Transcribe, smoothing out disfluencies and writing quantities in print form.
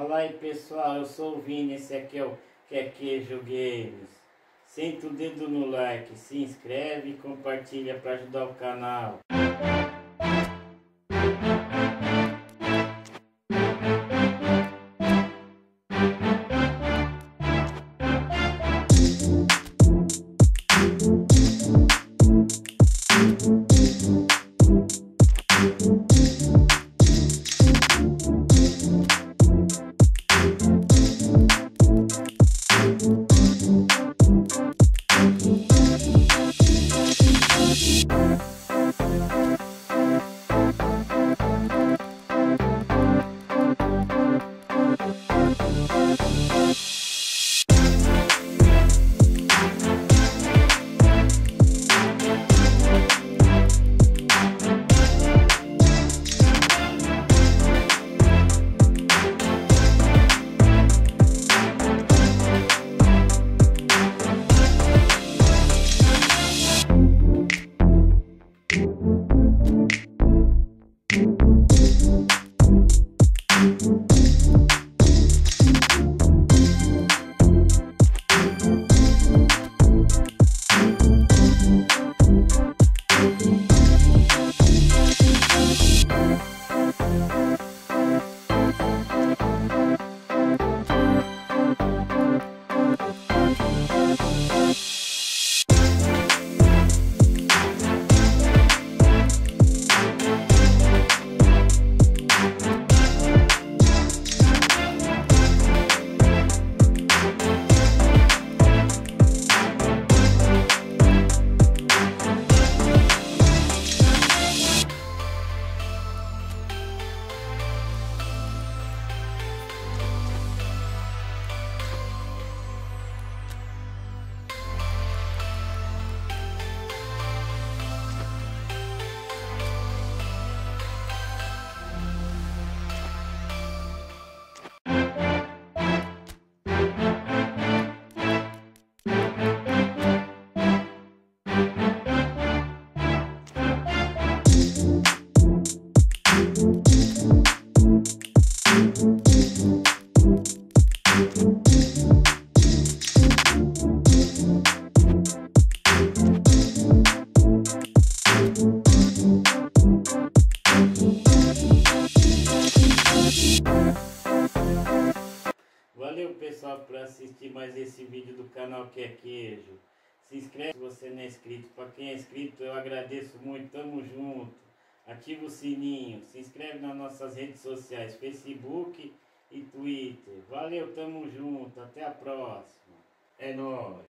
Fala aí pessoal, eu sou o Vini, esse aqui é o Queijo Games. Senta o dedo no like, se inscreve e compartilha para ajudar o canal. Valeu pessoal por assistir mais esse vídeo do canal Queijo. Se inscreve se você não é inscrito. Para quem é inscrito eu agradeço muito, tamo junto. Ativa o sininho, se inscreve nas nossas redes sociais, Facebook e Twitter. Valeu, tamo junto, até a próxima. É nóis.